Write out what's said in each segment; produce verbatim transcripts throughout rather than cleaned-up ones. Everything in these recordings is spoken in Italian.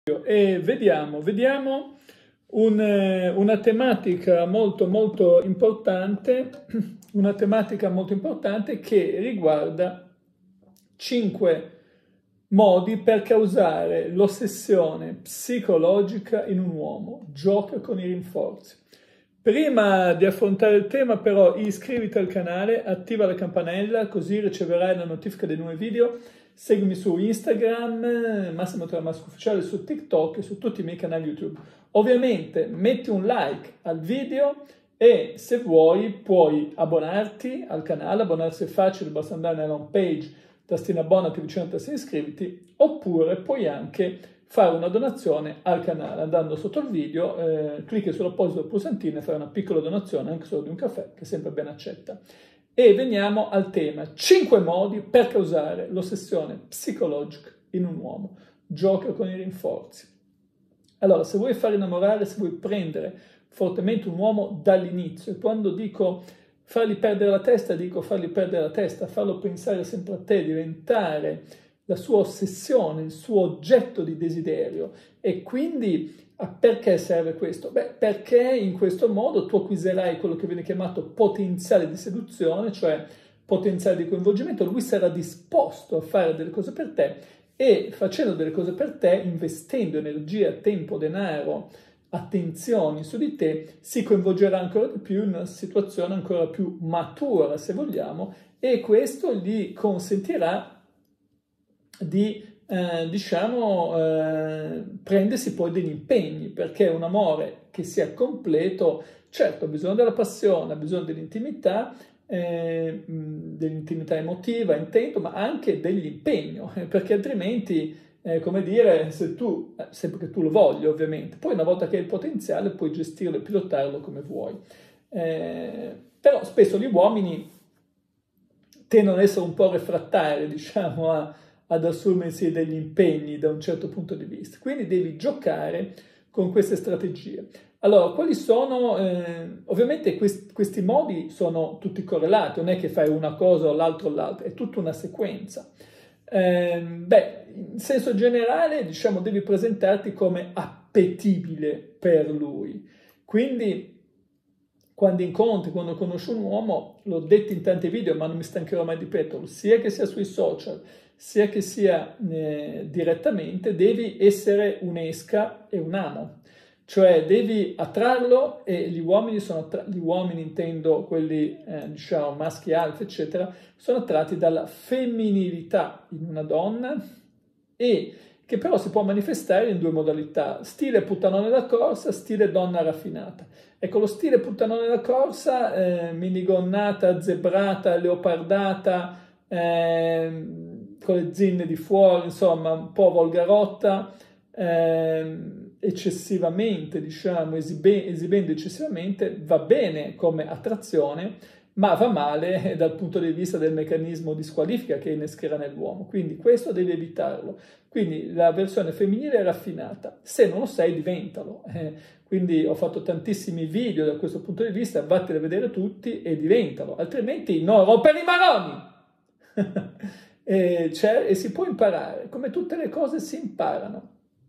E vediamo, vediamo un, eh, una tematica molto molto importante, una tematica molto importante che riguarda cinque modi per causare l'ossessione psicologica in un uomo. Gioca con i rinforzi. Prima di affrontare il tema, però, iscriviti al canale, attiva la campanella, così riceverai la notifica dei nuovi video. Seguimi su Instagram, Massimo Tramasco Ufficiale, su TikTok e su tutti i miei canali YouTube. Ovviamente metti un like al video e se vuoi puoi abbonarti al canale, abbonarsi è facile, basta andare nella home page, tastina abbonati, vicino alla tastina iscriviti, oppure puoi anche fare una donazione al canale andando sotto il video, eh, clicchi sull'apposito pulsantino e fai una piccola donazione anche solo di un caffè, che è sempre ben accetta. E veniamo al tema: cinque modi per causare l'ossessione psicologica in un uomo. Gioca con i rinforzi. Allora, se vuoi far innamorare, se vuoi prendere fortemente un uomo dall'inizio, e quando dico fargli perdere la testa, dico fargli perdere la testa, farlo pensare sempre a te, diventare la sua ossessione, il suo oggetto di desiderio. E quindi perché serve questo? Beh, perché in questo modo tu acquisirai quello che viene chiamato potenziale di seduzione, cioè potenziale di coinvolgimento. Lui sarà disposto a fare delle cose per te e facendo delle cose per te, investendo energia, tempo, denaro, attenzioni su di te, si coinvolgerà ancora di più in una situazione ancora più matura, se vogliamo, e questo gli consentirà di, eh, diciamo, eh, prendersi poi degli impegni, perché un amore che sia completo, certo, ha bisogno della passione, ha bisogno dell'intimità, eh, dell'intimità emotiva, intendo, ma anche dell'impegno, perché altrimenti, eh, come dire, se tu, sempre che tu lo voglia ovviamente, poi una volta che hai il potenziale puoi gestirlo e pilotarlo come vuoi. Eh, però spesso gli uomini tendono ad essere un po' refrattari, diciamo, a ad assumersi degli impegni da un certo punto di vista. Quindi devi giocare con queste strategie. Allora, quali sono? Eh, ovviamente quest- questi modi sono tutti correlati, non è che fai una cosa o l'altro o l'altra, è tutta una sequenza. Eh, beh, in senso generale, diciamo, devi presentarti come appetibile per lui. Quindi, quando incontri, quando conosci un uomo, l'ho detto in tanti video, ma non mi stancherò mai di ripeterlo, sia che sia sui social, sia che sia eh, direttamente, devi essere un'esca e un amo. Cioè devi attrarlo, e gli uomini sono attratti, gli uomini intendo quelli, eh, diciamo, maschi alfa, eccetera, sono attratti dalla femminilità in una donna, e che però si può manifestare in due modalità: stile puttanone da corsa, stile donna raffinata. Ecco, lo stile puttanone da corsa, eh, minigonnata, zebrata, leopardata, eh, con le zinne di fuori, insomma, un po' volgarotta, eh, eccessivamente, diciamo, esibe, esibendo eccessivamente, va bene come attrazione, ma va male dal punto di vista del meccanismo di squalifica che innescherà nell'uomo. Quindi questo devi evitarlo. Quindi la versione femminile è raffinata. Se non lo sei, diventalo. Eh, quindi ho fatto tantissimi video da questo punto di vista, vattene a vedere tutti e diventalo. Altrimenti no, rompere i maroni! e, e si può imparare. Come tutte le cose si imparano.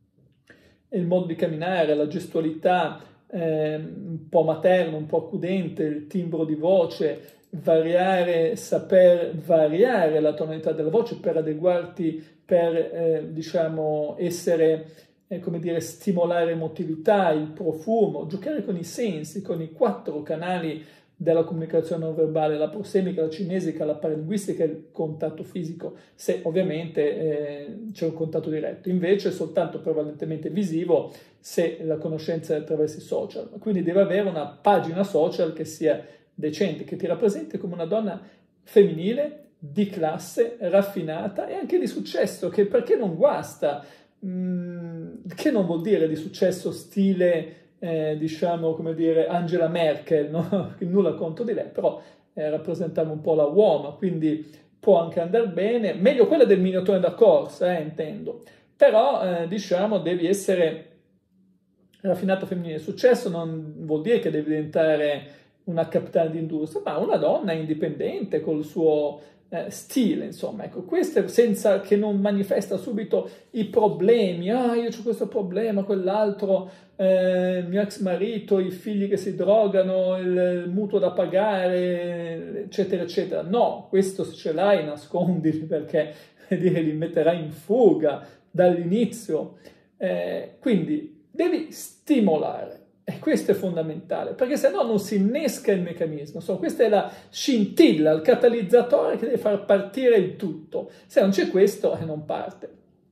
Il modo di camminare, la gestualità, eh, un po' materno, un po' accudente, il timbro di voce, variare, saper variare la tonalità della voce per adeguarti, per eh, diciamo essere, eh, come dire, stimolare emotività, il profumo, giocare con i sensi, con i quattro canali della comunicazione non verbale, la prosemica, la cinesica, la paralinguistica e il contatto fisico, se ovviamente eh, c'è un contatto diretto. Invece è soltanto prevalentemente visivo se la conoscenza è attraverso i social. Quindi deve avere una pagina social che sia decente, che ti rappresenti come una donna femminile, di classe, raffinata e anche di successo, che perché non guasta? Mm, che non vuol dire di successo stile... Eh, diciamo, come dire, Angela Merkel, no? Nulla contro di lei, però eh, rappresentava un po' la uomo, quindi può anche andare bene, meglio quella del miniatore da corsa, eh, intendo, però eh, diciamo devi essere raffinata femminile. Successo non vuol dire che devi diventare una capitale d'industria, ma una donna indipendente col suo eh, stile, insomma, ecco, questo è senza che non manifesta subito i problemi, ah, io ho questo problema, quell'altro, eh, mio ex marito, i figli che si drogano, il, il mutuo da pagare, eccetera, eccetera. No, questo se ce l'hai nascondili perché dire, li metterai in fuga dall'inizio. Eh, quindi devi stimolare. E questo è fondamentale, perché se no non si innesca il meccanismo. Insomma, questa è la scintilla, il catalizzatore che deve far partire il tutto. Se non c'è questo, eh, non parte.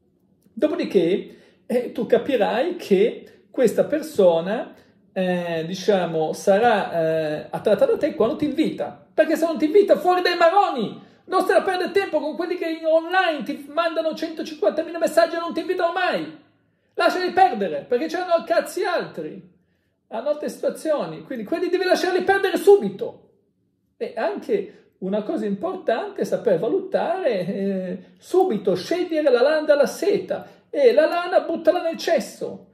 Dopodiché, eh, tu capirai che questa persona, eh, diciamo, sarà eh, attratta da te quando ti invita. Perché se non ti invita, fuori dai maroni! Non stai a perdere tempo con quelli che online ti mandano centocinquantamila messaggi e non ti invitano mai. Lasciali perdere, perché c'erano cazzi altri. Hanno altre situazioni, quindi quelli devi lasciarli perdere subito. E anche una cosa importante è saper valutare eh, subito, scegliere la lana dalla seta e la lana buttala nel cesso.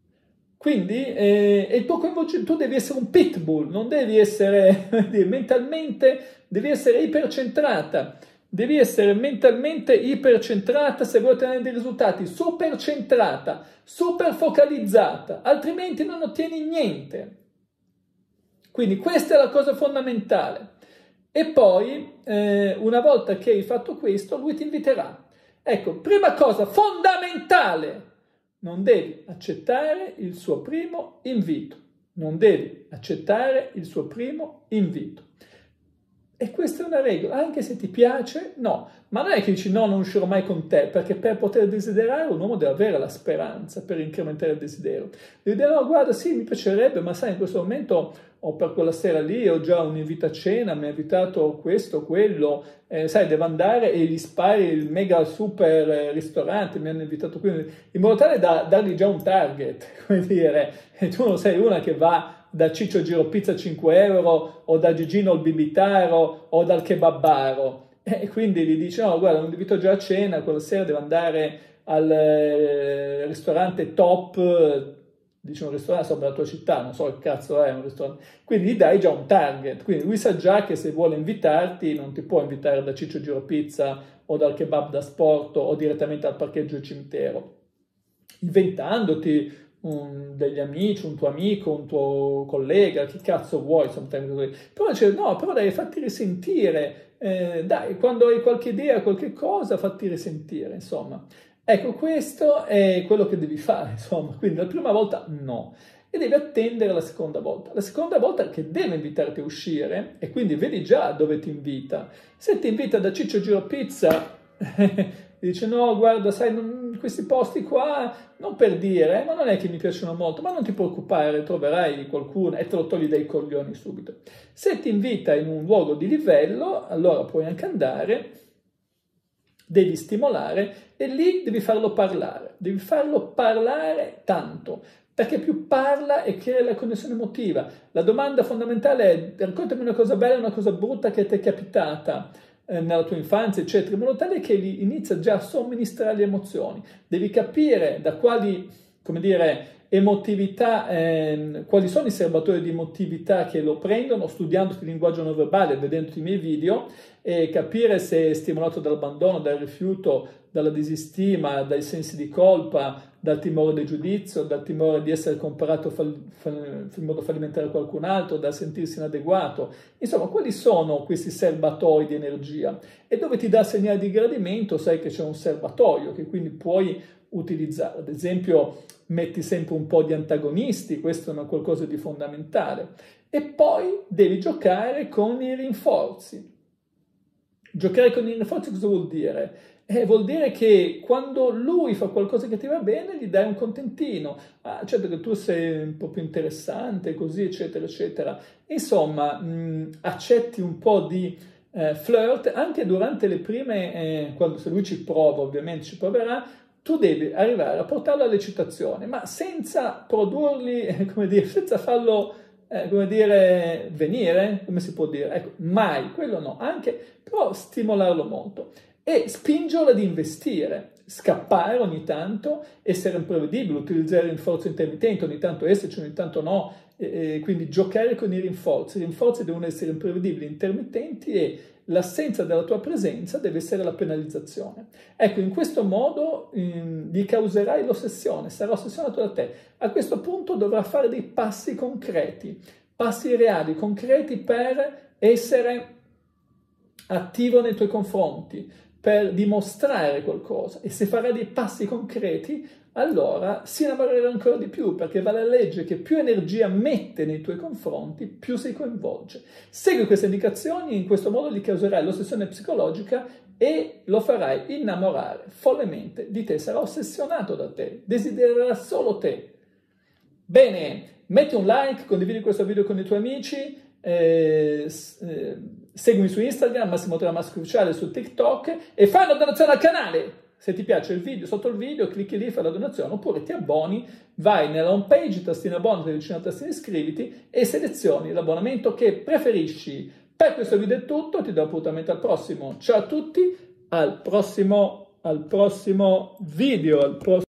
Quindi eh, il tuo coinvolgimento, tu devi essere un pitbull, non devi essere mentalmente, devi essere ipercentrata. Devi essere mentalmente ipercentrata se vuoi ottenere dei risultati, super centrata, super focalizzata, altrimenti non ottieni niente. Quindi questa è la cosa fondamentale. E poi, eh, una volta che hai fatto questo, lui ti inviterà. Ecco, prima cosa fondamentale, non devi accettare il suo primo invito. Non devi accettare il suo primo invito. E questa è una regola, anche se ti piace, no. Ma non è che dici no, non uscirò mai con te, perché per poter desiderare un uomo deve avere la speranza per incrementare il desiderio. Devi dire no, guarda, sì, mi piacerebbe, ma sai, in questo momento ho per quella sera lì, ho già un invito a cena, mi ha invitato questo, quello, eh, sai, devo andare e gli spari il mega super eh, ristorante, mi hanno invitato qui, in modo tale da dargli già un target, come dire, e tu non sei una che va da Ciccio Giro Pizza cinque euro o da Gigino il Bibitaro o dal Kebabaro e quindi gli dice no guarda non invito già a cena, quella sera devo andare al eh, ristorante top, dice un ristorante sopra la tua città, non so che cazzo è un ristorante, quindi gli dai già un target, quindi lui sa già che se vuole invitarti non ti può invitare da Ciccio Giro Pizza o dal kebab da sport o direttamente al parcheggio del cimitero, inventandoti Un, degli amici, un tuo amico, un tuo collega, chi cazzo vuoi, insomma, però dice no, però devi farti risentire, eh, dai, quando hai qualche idea, qualche cosa, fatti risentire, insomma. Ecco, questo è quello che devi fare, insomma, quindi la prima volta no, e devi attendere la seconda volta. La seconda volta che deve invitarti a uscire, e quindi vedi già dove ti invita. Se ti invita da Ciccio Giro Pizza, dice no, guarda, sai, non, questi posti qua, non per dire, eh, ma non è che mi piacciono molto, ma non ti preoccupare, troverai qualcuno e te lo togli dai coglioni subito. Se ti invita in un luogo di livello, allora puoi anche andare, devi stimolare e lì devi farlo parlare, devi farlo parlare tanto, perché più parla e crea la connessione emotiva. La domanda fondamentale è raccontami una cosa bella e una cosa brutta che ti è capitata nella tua infanzia, eccetera, in modo tale che inizia già a somministrare le emozioni. Devi capire da quali, come dire, emotività, eh, quali sono i serbatori di emotività che lo prendono, studiando il linguaggio non verbale, vedendo i miei video, e capire se è stimolato dall'abbandono, dal rifiuto, dalla disistima, dai sensi di colpa, dal timore del giudizio, dal timore di essere comparato fall- fall- in modo fallimentare a qualcun altro, dal sentirsi inadeguato. Insomma, quali sono questi serbatoi di energia? E dove ti dà segnale di gradimento, sai che c'è un serbatoio che quindi puoi utilizzare. Ad esempio, metti sempre un po' di antagonisti, questo è una qualcosa di fondamentale. E poi devi giocare con i rinforzi. Giocare con i rinforzi cosa vuol dire? Eh, vuol dire che quando lui fa qualcosa che ti va bene, gli dai un contentino. Ah, certo che tu sei un po' più interessante, così, eccetera, eccetera. Insomma, mh, accetti un po' di eh, flirt anche durante le prime, eh, quando se lui ci prova, ovviamente ci proverà, tu devi arrivare a portarlo all'eccitazione, ma senza produrli, eh, come dire, senza farlo, eh, come dire, venire, come si può dire? Ecco, mai, quello no, anche, però stimolarlo molto. E spingerlo ad investire, scappare ogni tanto, essere imprevedibile, utilizzare rinforzi intermittenti, ogni tanto esserci, ogni tanto no, e, e quindi giocare con i rinforzi. I rinforzi devono essere imprevedibili, intermittenti e l'assenza della tua presenza deve essere la penalizzazione. Ecco, in questo modo in, gli causerai l'ossessione, sarà ossessionato da te. A questo punto dovrà fare dei passi concreti, passi reali, concreti per essere attivo nei tuoi confronti, per dimostrare qualcosa. E se farà dei passi concreti, allora si innamorerà ancora di più, perché vale la legge che più energia mette nei tuoi confronti, più si coinvolge. Segui queste indicazioni, in questo modo gli causerai l'ossessione psicologica e lo farai innamorare follemente di te, sarà ossessionato da te, desidererà solo te. Bene, metti un like, condividi questo video con i tuoi amici, eh, eh, seguimi su Instagram, Massimo Tramasco Ufficiale, su TikTok e fai una donazione al canale. Se ti piace il video, sotto il video, clicchi lì, fai la donazione, oppure ti abboni, vai nella home page, tastina abbonati, vicino alla tastina iscriviti e selezioni l'abbonamento che preferisci. Per questo video è tutto, ti do appuntamento al prossimo. Ciao a tutti, al prossimo, al prossimo video, al prossimo